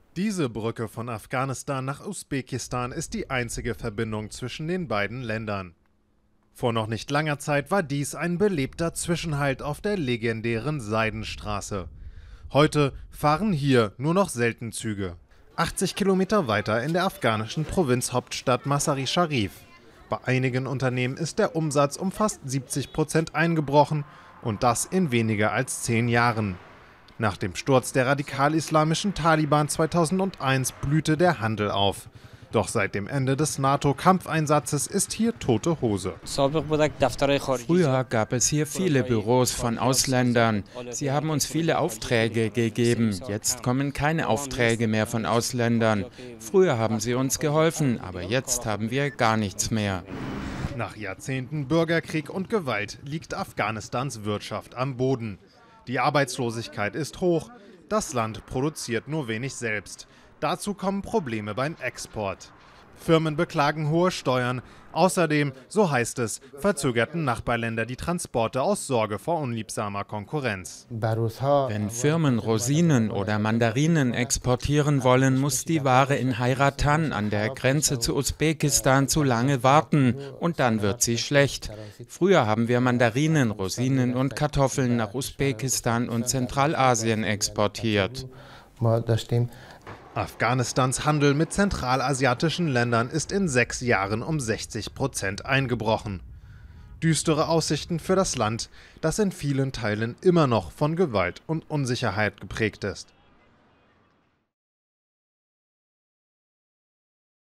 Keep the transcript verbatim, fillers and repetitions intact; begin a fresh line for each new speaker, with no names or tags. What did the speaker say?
Diese Brücke von Afghanistan nach Usbekistan ist die einzige Verbindung zwischen den beiden Ländern. Vor noch nicht langer Zeit war dies ein belebter Zwischenhalt auf der legendären Seidenstraße. Heute fahren hier nur noch selten Züge. achtzig Kilometer weiter in der afghanischen Provinzhauptstadt Mazar-i Sharif. Bei einigen Unternehmen ist der Umsatz um fast siebzig Prozent eingebrochen und das in weniger als zehn Jahren. Nach dem Sturz der radikal-islamischen Taliban zweitausendeins blühte der Handel auf. Doch seit dem Ende des NATO-Kampfeinsatzes ist hier tote Hose.
Früher gab es hier viele Büros von Ausländern. Sie haben uns viele Aufträge gegeben. Jetzt kommen keine Aufträge mehr von Ausländern. Früher haben sie uns geholfen, aber jetzt haben wir gar nichts mehr.
Nach Jahrzehnten Bürgerkrieg und Gewalt liegt Afghanistans Wirtschaft am Boden. Die Arbeitslosigkeit ist hoch, das Land produziert nur wenig selbst. Dazu kommen Probleme beim Export. Firmen beklagen hohe Steuern. Außerdem, so heißt es, verzögerten Nachbarländer die Transporte aus Sorge vor unliebsamer Konkurrenz.
Wenn Firmen Rosinen oder Mandarinen exportieren wollen, muss die Ware in Hairatan an der Grenze zu Usbekistan zu lange warten und dann wird sie schlecht. Früher haben wir Mandarinen, Rosinen und Kartoffeln nach Usbekistan und Zentralasien exportiert.
Afghanistans Handel mit zentralasiatischen Ländern ist in sechs Jahren um sechzig Prozent eingebrochen. Düstere Aussichten für das Land, das in vielen Teilen immer noch von Gewalt und Unsicherheit geprägt ist.